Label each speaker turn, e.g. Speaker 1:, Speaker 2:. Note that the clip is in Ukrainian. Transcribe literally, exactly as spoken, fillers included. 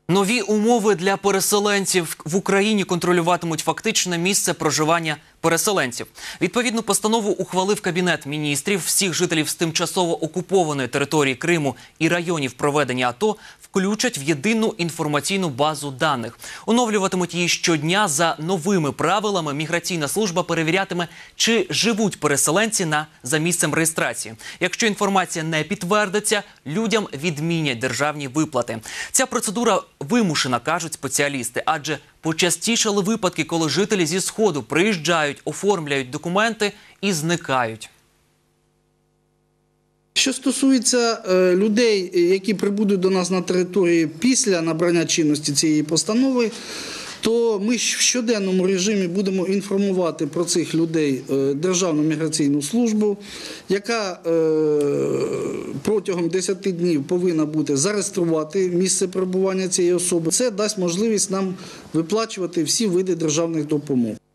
Speaker 1: Нові умови для переселенців в Україні контролюватимуть фактичне місце проживання переселенців. Відповідну постанову ухвалив Кабінет міністрів. Всіх жителів з тимчасово окупованої території Криму і районів проведення АТО включать в єдину інформаційну базу даних. Оновлюватимуть її щодня. За новими правилами міграційна служба перевірятиме, чи живуть переселенці на, за місцем реєстрації. Якщо інформація не підтвердиться, людям відмінять державні виплати. Ця процедура вимушена, кажуть спеціалісти, адже почастішали випадки, коли жителі зі Сходу приїжджають, оформляють документи і зникають.
Speaker 2: Що стосується е, людей, які прибудуть до нас на території після набрання чинності цієї постанови, то ми в щоденному режимі будемо інформувати про цих людей е, Державну міграційну службу, яка е, протягом десяти днів повинна бути зареєструвати місце перебування цієї особи. Це дасть можливість нам виплачувати всі види державних допомог.